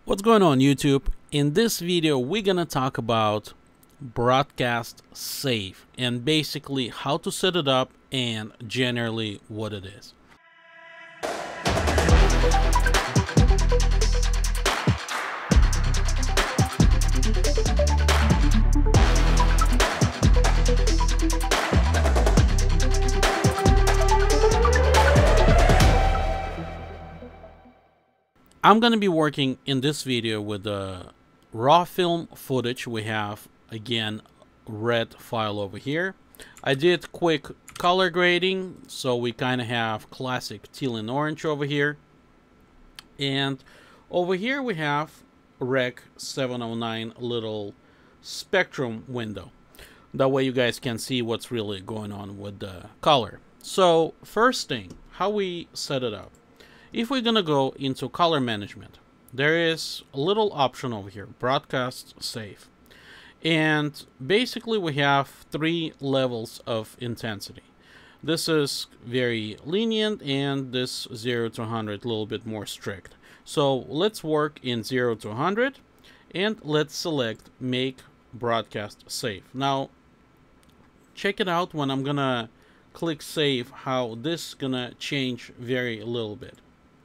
What's going on YouTube? In this video we're gonna talk about broadcast save and basically how to set it up and generally what it is. I'm going to be working in this video with the raw film footage. We have, again, red file over here. I did quick color grading, so we kind of have classic teal and orange over here. And over here we have Rec 709 little spectrum window. That way you guys can see what's really going on with the color. So first thing, how we set it up. If we're gonna go into color management, there is a little option over here, broadcast save. And basically we have 3 levels of intensity. This is very lenient and this 0 to 100 a little bit more strict. So let's work in 0 to 100 and let's select make broadcast save. Now check it out when I'm gonna click save how this is gonna change very little bit.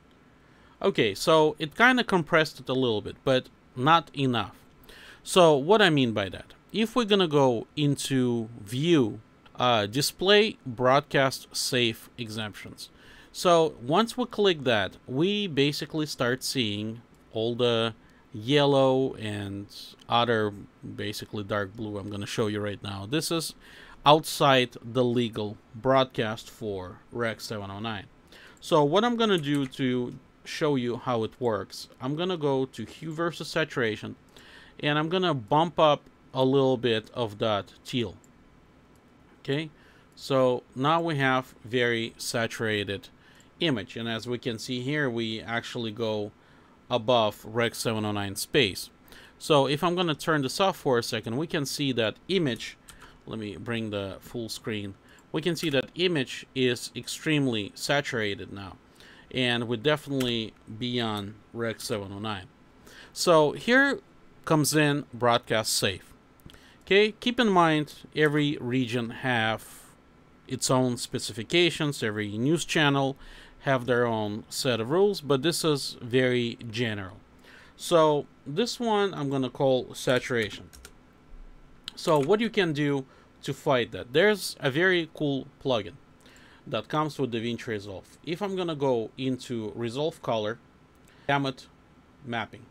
Okay, so it kind of compressed it a little bit, but not enough. So what I mean by that, if we're gonna go into view, display broadcast save exemptions. So once we click that, we basically start seeing all the yellow and other basically dark blue I'm gonna show you right now. This is outside the legal broadcast for Rec 709. So what I'm gonna do to show you how it works, I'm gonna go to hue versus saturation and I'm gonna bump up a little bit of that teal. Okay, so now we have very saturated image, and as we can see here we actually go above Rec 709 space. So if I'm gonna turn this off for a second, we can see that image, let me bring the full screen, we can see that image is extremely saturated now. And we're definitely beyond Rec 709. So here comes in broadcast save. Okay, keep in mind every region have its own specifications, every news channel have their own set of rules, but this is very general. So this one I'm gonna call saturation. So what you can do to fight that, there's a very cool plugin that comes with Davinci Resolve. If I'm gonna go into Resolve Color, gamut mapping.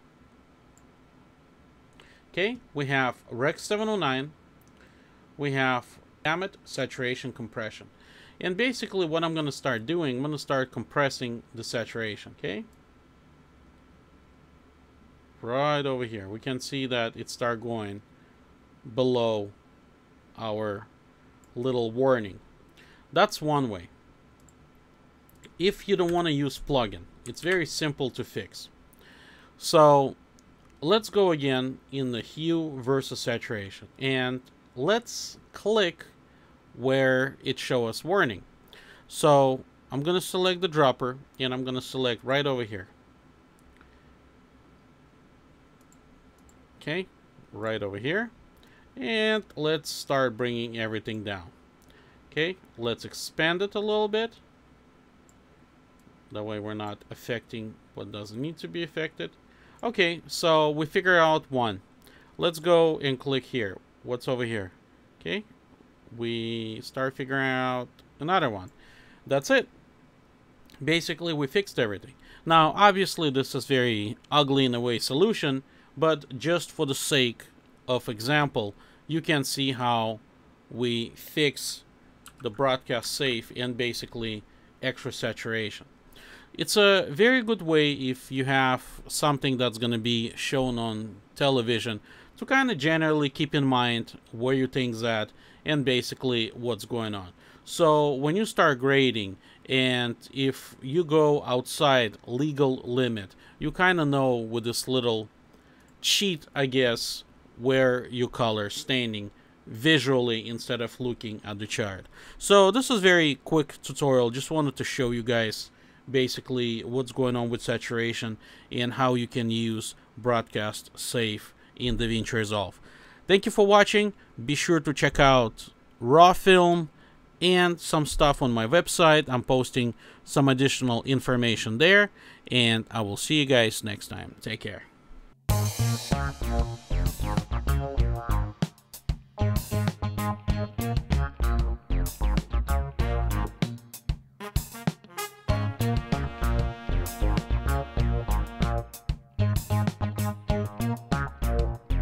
Okay, we have Rec 709, we have gamut saturation compression. And basically what I'm gonna start doing, I'm gonna start compressing the saturation, okay? Right over here, we can see that it start going below our little warning. That's one way. If you don't want to use plugin, it's very simple to fix. So let's go again in the hue versus saturation and let's click where it shows us warning. So I'm going to select the dropper and I'm going to select right over here. Okay, right over here. And let's start bringing everything down. Okay, let's expand it a little bit. That way we're not affecting what doesn't need to be affected. Okay, so we figure out one. Let's go and click here. What's over here? Okay, we start figuring out another one. That's it. Basically, we fixed everything. Now, obviously, this is very ugly in a way solution, but just for the sake of example, you can see how we fix the broadcast save and basically extra saturation. It's a very good way if you have something that's going to be shown on television to kind of generally keep in mind where your thing's at and basically what's going on. So when you start grading and if you go outside legal limit, you kind of know with this little cheat, I guess, where your color is standing visually instead of looking at the chart. So this is very quick tutorial, just wanted to show you guys basically what's going on with saturation and how you can use broadcast safe in DaVinci Resolve. Thank you for watching. Be sure to check out raw film and some stuff on my website. I'm posting some additional information there, and I will see you guys next time. Take care.